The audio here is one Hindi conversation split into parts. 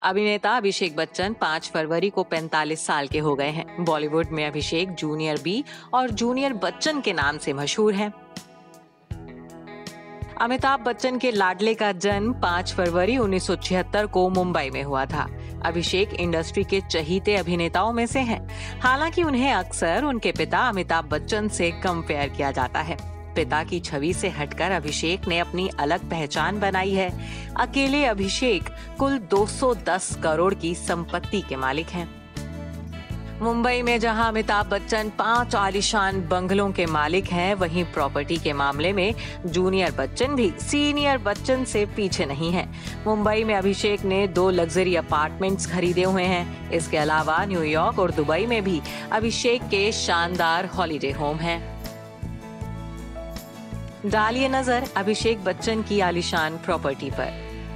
अभिनेता अभिषेक बच्चन 5 फरवरी को 45 साल के हो गए हैं। बॉलीवुड में अभिषेक जूनियर बी और जूनियर बच्चन के नाम से मशहूर हैं। अमिताभ बच्चन के लाडले का जन्म 5 फरवरी 1976 को मुंबई में हुआ था। अभिषेक इंडस्ट्री के चहीते अभिनेताओं में से हैं। हालांकि उन्हें अक्सर उनके पिता अमिताभ बच्चन से कंपेयर किया जाता है। पिता की छवि से हटकर अभिषेक ने अपनी अलग पहचान बनाई है। अकेले अभिषेक कुल 210 करोड़ की संपत्ति के मालिक हैं। मुंबई में जहां अमिताभ बच्चन 5 आलीशान बंगलों के मालिक हैं, वहीं प्रॉपर्टी के मामले में जूनियर बच्चन भी सीनियर बच्चन से पीछे नहीं हैं। मुंबई में अभिषेक ने 2 लग्जरी अपार्टमेंट्स खरीदे हुए हैं। इसके अलावा न्यूयॉर्क और दुबई में भी अभिषेक के शानदार हॉलिडे होम हैं। डालिए नजर अभिषेक बच्चन की आलीशान प्रॉपर्टी पर।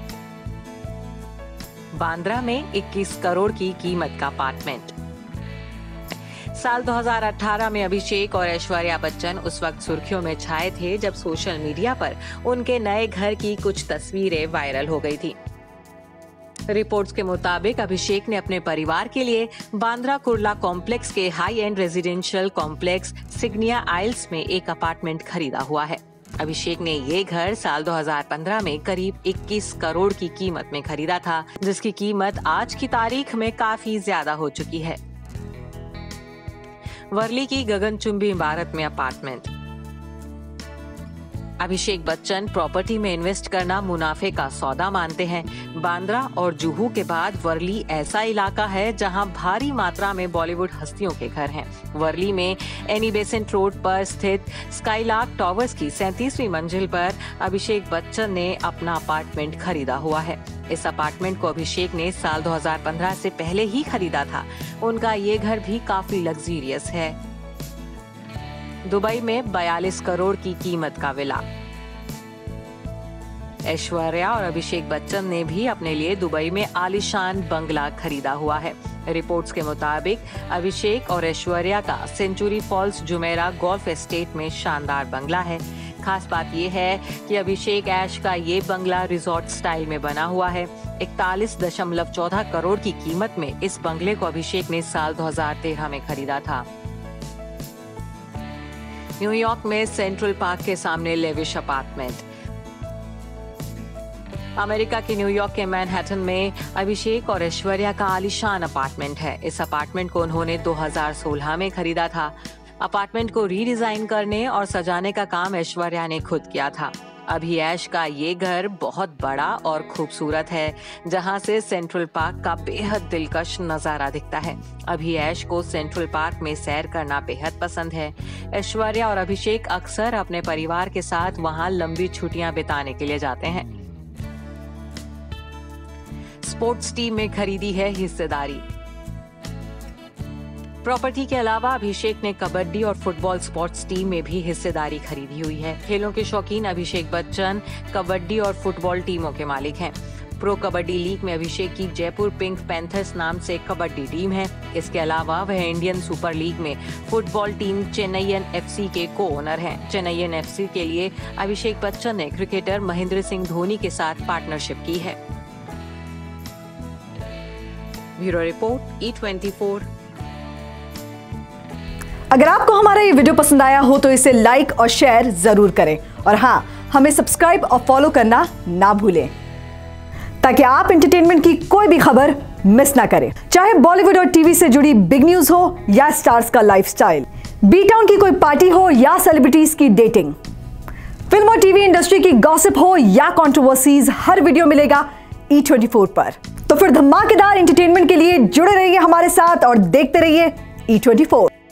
बांद्रा में 21 करोड़ की कीमत का अपार्टमेंट। साल 2018 में अभिषेक और ऐश्वर्या बच्चन उस वक्त सुर्खियों में छाए थे जब सोशल मीडिया पर उनके नए घर की कुछ तस्वीरें वायरल हो गई थी। रिपोर्ट्स के मुताबिक अभिषेक ने अपने परिवार के लिए बांद्रा कुर्ला कॉम्प्लेक्स के high end residential complex Signia Isles में एक अपार्टमेंट खरीदा हुआ है। अभिषेक ने ये घर साल 2015 में करीब 21 करोड़ की कीमत में खरीदा था, जिसकी कीमत आज की तारीख में काफी ज्यादा हो चुकी है। वर्ली की गगनचुंबी इमारत में अपार्टमेंट। अभिषेक बच्चन प्रॉपर्टी में इन्वेस्ट करना मुनाफे का सौदा मानते हैं। बांद्रा और जुहू के बाद वर्ली ऐसा इलाका है जहां भारी मात्रा में बॉलीवुड हस्तियों के घर हैं। वर्ली में एनी बेसेंट रोड पर स्थित स्काईलार्क टावर्स की 37वीं मंजिल पर अभिषेक बच्चन ने अपना अपार्टमेंट खरीदा हुआ है। इस अपार्टमेंट को अभिषेक ने साल 2015 से पहले ही खरीदा था। उनका ये घर भी काफी लग्जरियस है। दुबई में 42 करोड़ की कीमत का विला। ऐश्वर्या और अभिषेक बच्चन ने भी अपने लिए दुबई में आलीशान बंगला खरीदा हुआ है। रिपोर्ट्स के मुताबिक अभिषेक और ऐश्वर्या का Sanctuary Falls Jumeirah Golf Estate में शानदार बंगला है। खास बात यह है कि अभिषेक ऐश का ये बंगला रिजॉर्ट स्टाइल में बना हुआ है। 41.14 करोड़ की कीमत में इस बंगले को अभिषेक ने साल 2013 में खरीदा था। न्यूयॉर्क में सेंट्रल पार्क के सामने लेविश अपार्टमेंट। अमेरिका के न्यूयॉर्क के मैनहट्टन में अभिषेक और ऐश्वर्या का आलीशान अपार्टमेंट है। इस अपार्टमेंट को उन्होंने 2016 में खरीदा था। अपार्टमेंट को रीडिजाइन करने और सजाने का काम ऐश्वर्या ने खुद किया था। अभी ऐश का ये घर बहुत बड़ा और खूबसूरत है, जहां से सेंट्रल पार्क का बेहद दिलकश नजारा दिखता है। अभी ऐश को सेंट्रल पार्क में सैर करना बेहद पसंद है। ऐश्वर्या और अभिषेक अक्सर अपने परिवार के साथ वहां लंबी छुट्टियां बिताने के लिए जाते हैं। स्पोर्ट्स टीम में खरीदी है हिस्सेदारी। प्रॉपर्टी के अलावा अभिषेक ने कबड्डी और फुटबॉल स्पोर्ट्स टीम में भी हिस्सेदारी खरीदी हुई है। खेलों के शौकीन अभिषेक बच्चन कबड्डी और फुटबॉल टीमों के मालिक हैं। प्रो कबड्डी लीग में अभिषेक की जयपुर पिंक पैंथर्स नाम से कबड्डी टीम है। इसके अलावा वह इंडियन सुपर लीग में फुटबॉल टीम चेन्नईयन एफसी के को ओनर हैं। चेन्नईयन एफसी के लिए अभिषेक बच्चन ने क्रिकेटर महेंद्र सिंह धोनी के साथ पार्टनरशिप की है। Bureau report E24। अगर आपको हमारा ये वीडियो पसंद आया हो तो इसे लाइक और शेयर जरूर करें, और हाँ, हमें सब्सक्राइब और फॉलो करना ना भूलें ताकि आप एंटरटेनमेंट की कोई भी खबर मिस ना करें। चाहे बॉलीवुड और टीवी से जुड़ी बिग न्यूज हो या स्टार्स का लाइफस्टाइल, बी टाउन की कोई पार्टी हो या सेलिब्रिटीज की डेटिंग, फिल्म और टीवी इंडस्ट्री की गॉसिप हो या कंट्रोवर्सीज, हर वीडियो मिलेगा E24 पर। तो फिर धमाकेदार एंटरटेनमेंट के लिए जुड़े रहिए हमारे साथ और देखते रहिए E24।